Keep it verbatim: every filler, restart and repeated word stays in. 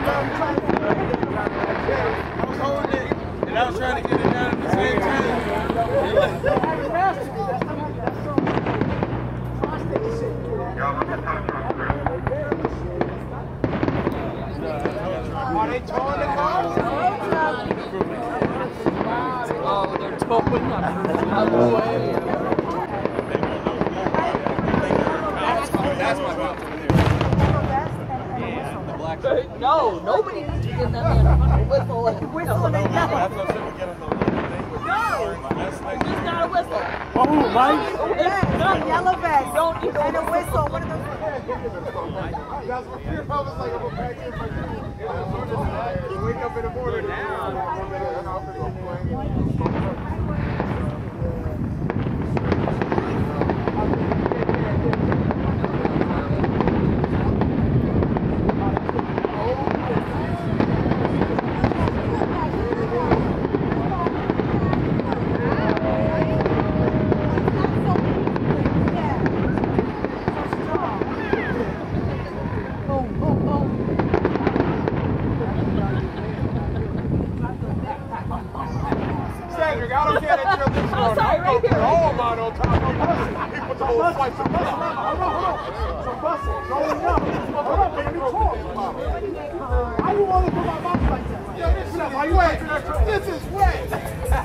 was holding it, and I was trying to get it down at the same time. Are they towing the car? Oh, they're towing out of the way. That's my boat. No, nobody needs to get that man a whistle and whistle and yell. No, just got a whistle. Oh, Mike? Yes, a yellow vest. You don't need and a whistle. What are those? That's what fear pub is like. I'm gonna pack in my food. Wake up in the morning now. Cedric, I don't care that you're this one. I'm going to put all mine on top of you. He put the whole slice of butter. Hold on, hold on. Some busting. Hold on, hold on, baby. Talk. How you want to put my mouth like that? Yo, this is wet. This is wet.